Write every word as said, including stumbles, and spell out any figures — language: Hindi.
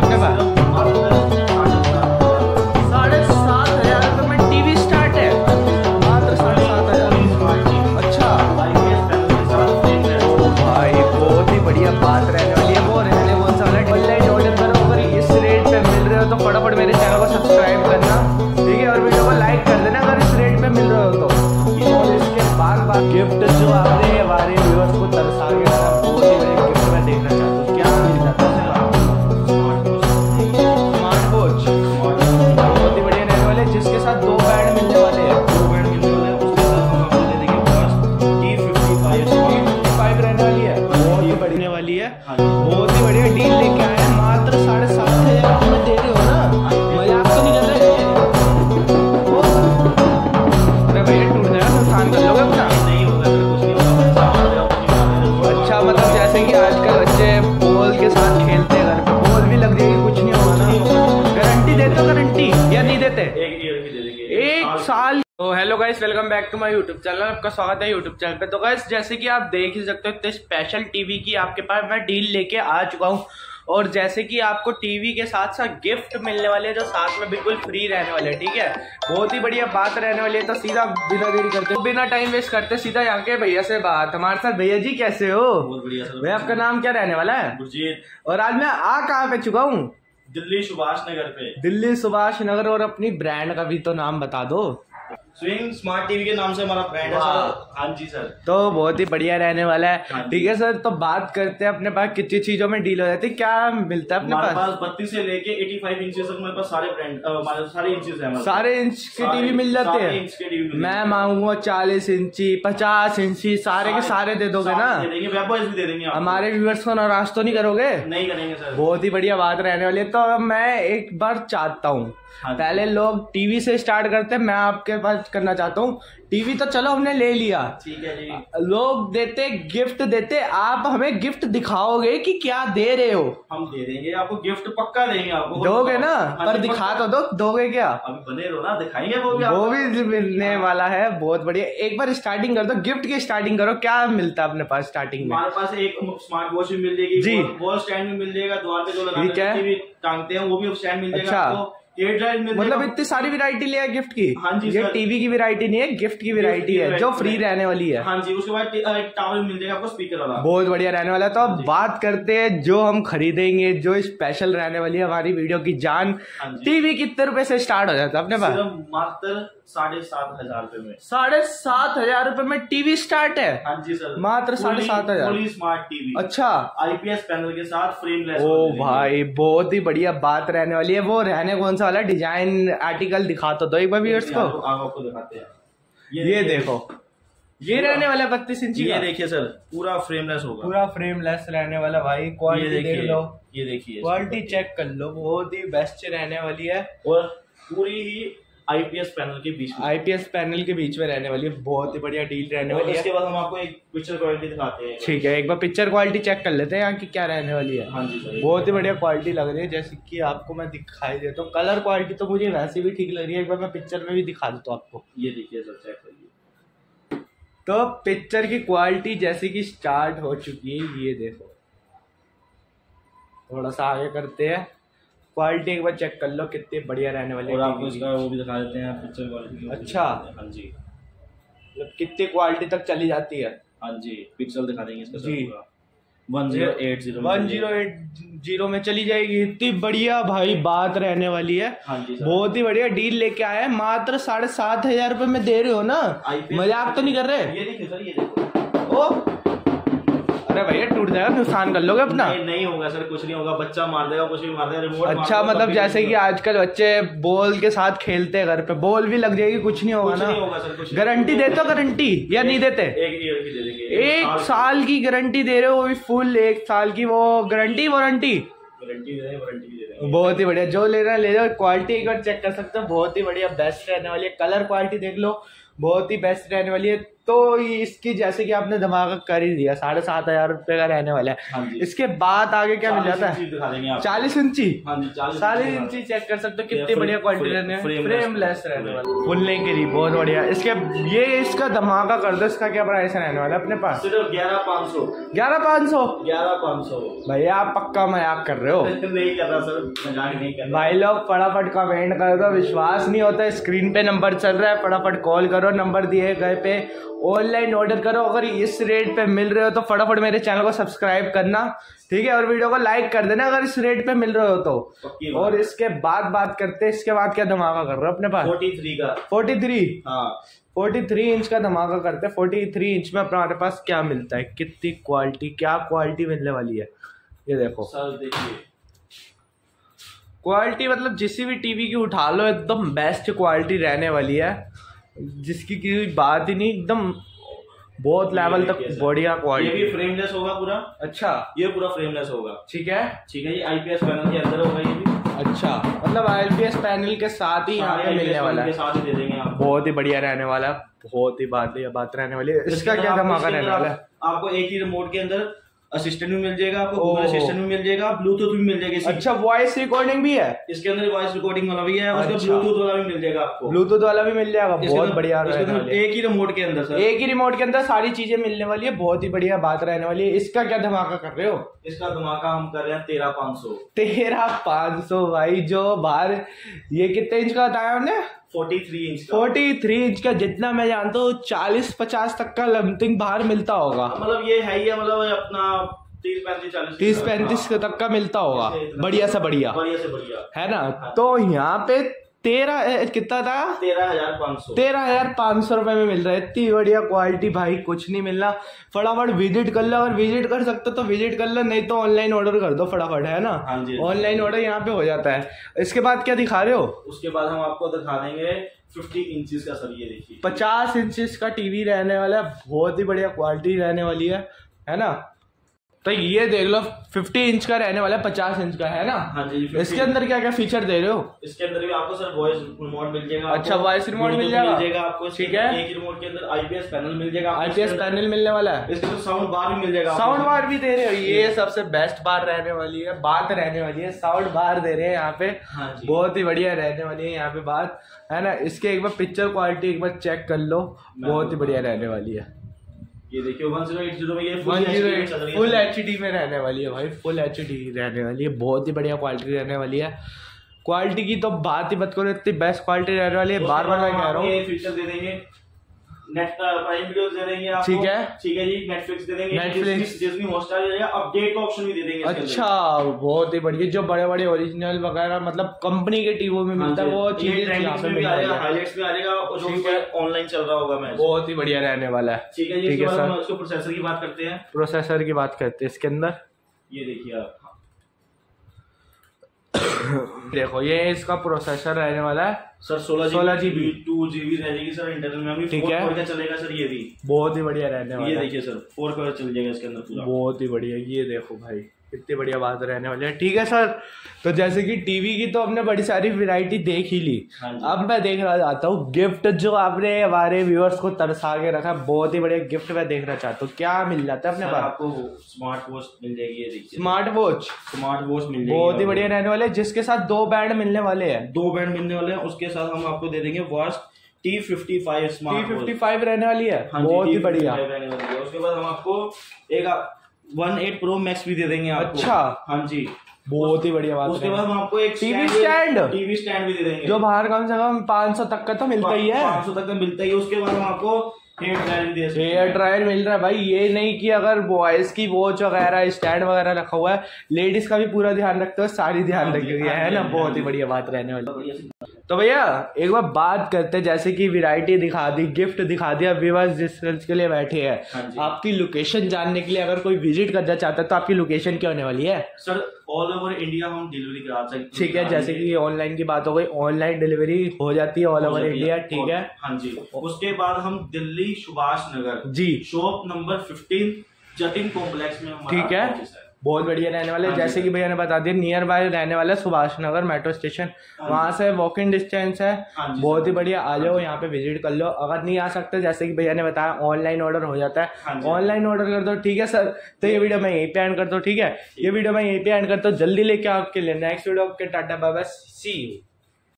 अपने पास? साढ़े सात हजार रुपये में टीवी स्टार्ट है, मात्र साढ़े सात हजार। अच्छा भाई बहुत ही बढ़िया बात रहने वाली है। वो रहने कौन सा वाला ऑनलाइन ऑर्डर करो, अगर इस रेट पे मिल रहे हो तो फटाफट मेरे चैनल को सब्सक्राइब करना, ठीक है, और वीडियो को लाइक कर देना अगर इस रेट पे मिल रहे हो तो। और इसके बाद बाद गिफ्ट जो आपने हमारे व्यूअर्स को तरसा के बहुत ही बड़े गिफ्ट में देखना चाहता हूँ, क्या मिल जाता है? स्मार्ट वॉच बहुत ही बढ़िया रहने वाले, जिसके साथ दो बैंड मिलने वाले हैं। दो बैंड मिलने वाले हैं, उसके साथ हम आपको दे देंगे बस टी फिफ्टी फाइव रहने वाली है, बहुत ही बढ़ने वाली है, बहुत ही बढ़िया डील लेके आए हैं। मात्र साढ़े सात हजार में दे रहे हो ना, मजाक तो नहीं कर रहे? अरे भैया टूट जाएगा, नुकसान कर लोगे अपना? नहीं होगा, कुछ नहीं होगा। अच्छा मतलब जैसे कि आजकल बच्चे बॉल के साथ खेलते हैं, घर पे बॉल भी लग जाएगी, कुछ नहीं होगा ना? गारंटी देते हो गारंटी या नहीं देते? एक ईयर की दे देंगे, एक साल। तो hello guys, welcome back to my YouTube channel, आपका स्वागत है यूट्यूब चैनल पे। तो गाइस जैसे कि आप देख ही सकते हो, इतने स्पेशल टीवी की आपके पास मैं डील लेके आ चुका हूँ। और जैसे कि आपको टीवी के साथ साथ गिफ्ट मिलने वाले हैं जो साथ में बिल्कुल फ्री रहने वाले हैं, ठीक है, बहुत ही बढ़िया बात रहने वाली है। तो सीधा बिना देरी करते बिना टाइम वेस्ट करते सीधा यहाँ के भैया से बात। हमारे साथ भैया जी कैसे हो? बहुत बढ़िया सर। भैया आपका नाम क्या रहने वाला है? गुरजीत। और आज मैं आ कहाँ पे चुका हूँ? दिल्ली सुभाष नगर पे। दिल्ली सुभाष नगर। और अपनी ब्रांड का भी तो नाम बता दो। स्विंग स्मार्ट टीवी के नाम से हमारा ब्रांड है सर। हाँ जी सर। तो बहुत ही बढ़िया रहने वाला है, ठीक है सर। तो बात करते हैं अपने पास कितनी चीजों में डील हो जाती है, क्या मिलता है अपने पास? पास बत्तीस से लेके पचासी इंच तक हमारे पास सारे ब्रांड सारे इंचेस हैं। सारे इंच के टीवी मिल जाते हैं। मैं मांगूंगा चालीस इंची, पचास इंची, सारे के सारे दे दोगे ना? दे देंगे। हमारे व्यूअर्स को नाराज तो नहीं करोगे? नहीं करेंगे सर। बहुत ही बढ़िया बात रहने वाली है। तो मैं एक बार चाहता हूँ, पहले लोग टीवी से स्टार्ट करते हैं, मैं आपके पास करना चाहता हूँ। टीवी तो चलो हमने ले लिया, ठीक है जी। लोग देते गिफ्ट देते, आप हमें गिफ्ट दिखाओगे कि क्या दे रहे हो? हम दे देंगे आपको गिफ्ट, पक्का देंगे आपको। दोगे ना? पर दिखा तो दो, दोगे क्या? अभी बने रहो ना, दिखाएंगे वो भी। वो भी मिलने वाला है, बहुत बढ़िया। एक बार स्टार्टिंग कर दो, गिफ्ट की स्टार्टिंग करो, क्या मिलता है अपने पास स्टार्टिंग में? हमारे पास एक स्मार्ट वॉच भी मिल जाएगी जी, वॉल स्टैंड भी मिल जाएगा, द्वार पे जो लगाते टांगते हैं वो भी स्टैंड मिल जाएगा आपको। मतलब इतनी सारी वैरायटी लिया है गिफ्ट की। हाँ जी, ये टीवी की वैरायटी नहीं है, गिफ्ट की वैरायटी है जो फ्री रहने वाली है। हाँ जी। उसके बाद एक टॉवल मिल जाएगा आपको स्पीकर वाला, बहुत बढ़िया रहने वाला है। तो अब बात करते हैं जो हम खरीदेंगे, जो स्पेशल रहने वाली है हमारी वीडियो की जान। टीवी कितने रुपए से स्टार्ट हो जाता है अपने पास? मात्र साढ़े सात हजार रुपए में। साढ़े सात हजार रुपए में टीवी स्टार्ट है? हाँ जी सर, मात्र साढ़े सात हजार स्मार्ट टीवी। अच्छा, आईपीएस पैनल के साथ फ्रेमलेस। ओ भाई बहुत ही बढ़िया बात रहने वाली है। वो रहने कौन सा वाला डिजाइन आर्टिकल दिखा तो दो एक बार व्यूअर्स को। आपको दिखाते हैं, ये, ये देखो, ये रहने वाला बत्तीस इंची। ये देखिए सर, पूरा फ्रेमलेस होगा, पूरा फ्रेमलेस रहने वाला भाई। क्वालिटी देख लो, ये देखिए क्वालिटी चेक कर लो, बहुत ही बेस्ट रहने वाली है। और पूरी ही आईपीएस पैनल के बीच में, आईपीएस पैनल के बीच में रहने वाली है, बहुत ही बढ़िया डील रहने वाली है। इसके बाद हम आपको एक पिक्चर क्वालिटी दिखाते हैं। ठीक है, एक बार पिक्चर क्वालिटी चेक कर लेते हैं यहाँ की क्या रहने वाली है। हाँ जी सर, बहुत ही बढ़िया क्वालिटी लग रही है, जैसे कि आपको मैं दिखाई देता हूँ। कलर क्वालिटी तो मुझे वैसे भी ठीक लग रही है, एक बार मैं पिक्चर में भी दिखा देता हूँ आपको। ये देखिए सर, चेक करिए। तो पिक्चर की क्वालिटी जैसे कि स्टार्ट हो चुकी है, ये देखो, थोड़ा सा आगे करते हैं, क्वालिटी एक बार चेक कर लो कितनी बढ़िया रहने वाली है। और आपको इसका वो भी दिखा देते हैं पिक्चर क्वालिटी। अच्छा, हाँ जी, मतलब कितनी क्वालिटी तक चली जाती है? हाँ जी, पिक्सल दिखा देंगे इसका जी। One zero eight zero one zero eight zero में चली जाएगी। इतनी बढ़िया भाई बात रहने वाली है। हाँ जी सर, बहुत ही बढ़िया डील लेके आया है, मात्र साढ़े सात हजार रुपए में दे रहे हो ना? मजाक तो नहीं कर रहे? ये देखिए सर, ये देखो। ओ अरे भैया टूट जाएगा, नुकसान कर लोगे अपना? नहीं, नहीं होगा सर, कुछ नहीं होगा, बच्चा मार देगा, कुछ भी मार देगा, रिमोट। अच्छा मतलब जैसे कि आजकल बच्चे बॉल के साथ खेलते हैं, घर पे बॉल भी लग जाएगी, कुछ नहीं होगा ना? नहीं होगा सर, कुछ। गारंटी देते हो गारंटी या नहीं देते? एक ईयर की दे देंगे, एक साल की गारंटी दे रहे हो, वो भी फुल एक साल की। वो गारंटी वारंटी गारंटी दे वारंटी भी दे देंगे। बहुत ही बढ़िया, जो लेना ले जाओ। क्वालिटी एक बार चेक कर सकते हो, बहुत ही बढ़िया बेस्ट रहने वाली है। कलर क्वालिटी देख लो, बहुत ही बेस्ट रहने वाली है। तो इसकी जैसे कि आपने धमाका कर ही दिया, साढ़े सात हजार रुपए का रहने वाला है। हाँ इसके बाद आगे क्या मिल जाता है? चालीस इंची चालीस इंची चेक कर सकते हो कितनी बढ़िया क्वालिटी रहने वाली, फ्रेमलेस रहने वाली, फुल नहीं गिरी, बहुत बढ़िया। इसके ये इसका धमाका कर दो, इसका क्या प्राइस रहने वाला है अपने पास? सिर्फ ग्यारह पाँच सौ ग्यारह पाँच सौ ग्यारह पाँच सौ भैया आप पक्का मजाक कर रहे हो? नहीं कर रहा सर, मजाक नहीं कर रहा भाई लोग फटाफट कमेंट कर दो, विश्वास नहीं होता स्क्रीन पे नंबर चल रहा है, फटाफट कॉल करो, नंबर दिए गए पे ऑनलाइन ऑर्डर करो। अगर इस रेट पे मिल रहे हो तो फटाफट मेरे चैनल को सब्सक्राइब करना, ठीक है, और वीडियो को लाइक कर देना अगर इस रेट पे मिल रहे हो तो। और इसके बाद बात करते हैं, इसके बाद क्या धमाका कर रहे हो अपने पास? तैंतालीस का तैंतालीस हाँ तैंतालीस इंच का धमाका करते हैं। तैंतालीस इंच में हमारे पास क्या मिलता है, कितनी क्वालिटी, क्या क्वालिटी मिलने वाली है? ये देखो सर, देखिए क्वालिटी मतलब जिस भी टीवी की उठा लो एकदम बेस्ट क्वालिटी रहने वाली है, जिसकी कोई बात ही नहीं, एकदम बहुत लेवल तक बढ़िया क्वालिटी। ये भी फ्रेमलेस होगा पूरा। अच्छा, ये पूरा फ्रेमलेस होगा। ठीक है ठीक है, ये आईपीएस पैनल के अंदर होगा ये भी। अच्छा, मतलब आईपीएस पैनल के साथ ही यहाँ पे मिलने वाला है, साथ ही दे देंगे आप। बहुत ही बढ़िया रहने वाला है, बहुत ही बात बात रहने वाली है। इसका क्या धमाका रहने वाला है? आपको एक ही रिमोट के अंदर असिस्टेंट भी मिल जाएगा, आपको गूगल असिस्टेंट भी मिल जाएगा, ब्लूटूथ भी मिल जाएगा। अच्छा, वॉइस रिकॉर्डिंग भी है इसके अंदर, वॉइस रिकॉर्डिंग वाला भी है, उसका ब्लूटूथ वाला भी मिल जाएगा आपको, ब्लूटूथ वाला भी मिल जाएगा, बहुत बढ़िया। एक ही रिमोट के अंदर सर, एक ही रिमोट के अंदर सारी चीजें मिलने वाली है, बहुत ही बढ़िया बात रहने वाली है। इसका क्या धमाका कर रहे हो? इसका धमाका हम कर रहे हैं तेरह पाँच सौ तेरह पाँच सौ भाई, जो बाहर ये कितने इंच का बताया हमने? तैंतालीस इंच का। तैंतालीस इंच का, जितना मैं जानता हूँ चालीस पचास तक का लमथिंग बाहर मिलता होगा, मतलब ये है ही है, मतलब अपना तीस पैंतीस चालीस तीस पैंतीस तक का मिलता होगा, बढ़िया से बढ़िया बढ़िया से बढ़िया है ना। तो यहाँ पे तेरह कितना था? तेरह हजार पाँच सौ तेरह हजार पाँच सौ रुपए में मिल रहा है, इतनी बढ़िया क्वालिटी भाई, कुछ नहीं मिलना। फटाफट विजिट कर लो, अगर विजिट कर सकते तो विजिट कर लो, नहीं तो ऑनलाइन ऑर्डर कर दो फटाफट, है ना। ऑनलाइन ऑर्डर यहाँ पे हो जाता है। इसके बाद क्या दिखा रहे हो? उसके बाद हम आपको दिखा देंगे पचास इंचेस का सर, ये देखिए पचास इंचेस का टीवी रहने वाला है, बहुत ही बढ़िया क्वालिटी रहने वाली है, है ना। तो ये देख लो पचास इंच का रहने वाला है, पचास इंच का, है ना। हाँ जी। इसके अंदर क्या क्या फीचर दे रहे हो? इसके अंदर भी आपको सर वॉइस रिमोट मिल जाएगा। अच्छा, वॉइस रिमोट मिल जाएगा आपको, ठीक है। एक रिमोट के अंदर आईपीएस पैनल मिल जाएगा, आईपीएस पैनल मिलने वाला है। इसके अंदर साउंड बार भी मिल जाएगा, साउंड बार भी दे रहे हो, ये सबसे बेस्ट बार रहने वाली है, बात रहने वाली है, साउंड बार दे रहे हैं यहाँ पे। हाँ जी, बहुत ही बढ़िया रहने वाली है यहाँ पे बात, है ना। इसके एक बार पिक्चर क्वालिटी एक बार चेक कर लो, बहुत ही बढ़िया रहने वाली है। ये देखिए वन जीरो एट जीरो में ये फुल एचडी में रहने वाली है भाई, फुल एचडी रहने वाली है, बहुत ही बढ़िया क्वालिटी रहने वाली है। क्वालिटी की तो बात ही मत करो, इतनी बेस्ट क्वालिटी रहने वाली है, बार बार मैं कह रहा हूँ। ये फीचर दे देंगे, नेट प्राइम वीडियोस दे देंगे आपको, ठीक है, ठीक है जी, नेटफ्लिक्स दे देंगे, नेटफ्लिक्स, डिज्नी हॉटस्टार दे देंगे, अपडेट का ऑप्शन भी दे देंगे। अच्छा, बहुत ही बढ़िया, जो बड़े बड़े ओरिजिनल वगैरह मतलब कंपनी के टीवी में मिलता है वो चीजें यहाँ पे मिल जाएगा, हाइलाइट्स में आ जाएगा, और जो ऑनलाइन चल रहा होगा मैच, बहुत ही बढ़िया रहने वाला है। ठीक है जी। इसके बाद हम उसको प्रोसेसर की बात करते हैं। प्रोसेसर की बात करते हैं, इसके अंदर ये देखिए आप देखो, ये इसका प्रोसेसर रहने वाला है सर सोलह सोलह जीबी टू जीबी रहेगी सर इंटरनल मेमोरी, ठीक है, फोर का चलेगा सर, ये भी बहुत ही बढ़िया रहने वाला है। ये देखिए सर फोर का चल जाएगा इसके अंदर पूरा, बहुत ही बढ़िया। ये देखो भाई, कितनी बढ़िया बात रहने वाली है। ठीक है सर, तो जैसे कि टीवी की तो हमने बड़ी सारी वैरायटी देख ही ली, अब मैं देख रहा चाहता हूँ गिफ्ट, जो आपने हमारे व्यूअर्स को तरसा के रखा, बहुत ही बढ़िया गिफ्ट मैं देखना चाहता हूँ, क्या मिल जाता है अपने पास? आपको स्मार्ट वॉच मिल जाएगी, ये देखिए स्मार्ट वॉच, स्मार्ट वॉच मिल जाएगी, बहुत ही बढ़िया रहने वाले, जिसके साथ दो बैंड मिलने वाले हैं, दो बैंड मिलने वाले हैं। उसके साथ हम आपको दे देंगे watch T fifty five smart T fifty five रहने वाली है, बहुत ही बढ़िया रहने वाली है। उसके बाद हम आपको एक वन एट प्रो मैक्स भी दे देंगे आपको। अच्छा, हाँ जी, बहुत ही बढ़िया बात। उसके बाद हम आपको एक टीवी स्टैंड टीवी स्टैंड भी दे देंगे, जो बाहर कम से कम पाँच सौ तक का तो मिलता ही है, पाँच सौ तक का मिलता ही है। उसके बाद हम आपको हेयर ड्रायर भी दे सकते हैं, हेयर ड्रायर मिल रहा है भाई। ये नहीं कि अगर बॉयज की वॉच वगैरह स्टैंड वगैरह रखा हुआ है, लेडीज का भी पूरा ध्यान रखते हो, सारी ध्यान रखी हुई है ना, बहुत ही बढ़िया बात रहने वाली। तो भैया एक बार बात करते हैं, जैसे कि वैरायटी दिखा दी, गिफ्ट दिखा दिया, व्यूअर्स जिस के लिए बैठे हैं, आपकी लोकेशन जानने के लिए अगर कोई विजिट करना चाहता है तो आपकी लोकेशन क्या होने वाली है? सर ऑल ओवर इंडिया हम डिलीवरी करा सकते हैं, ठीक है, जैसे कि ऑनलाइन की बात हो गई, ऑनलाइन डिलीवरी हो जाती है ऑल ओवर इंडिया, ठीक है। हाँ जी, उसके बाद हम दिल्ली सुभाष नगर जी, shop number fifteen Jatin complex में, ठीक है, बहुत बढ़िया रहने वाले। जैसे कि भैया ने बता दिया नियर बाय रहने वाला सुभाष नगर मेट्रो स्टेशन, वहाँ से वॉक इन डिस्टेंस है, बहुत ही बढ़िया। आ जाओ यहाँ पे विजिट कर लो। अगर नहीं आ सकते जैसे कि भैया ने बताया ऑनलाइन ऑर्डर हो जाता है, ऑनलाइन ऑर्डर कर दो, ठीक है सर। तो ये वीडियो मैं यहीं पे एंड करता हूँ, ठीक है, ये वीडियो मैं यहीं पे एंड करता हूँ। जल्दी लेके आपके लिए नेक्स्ट वीडियो के tata bye bye, see you.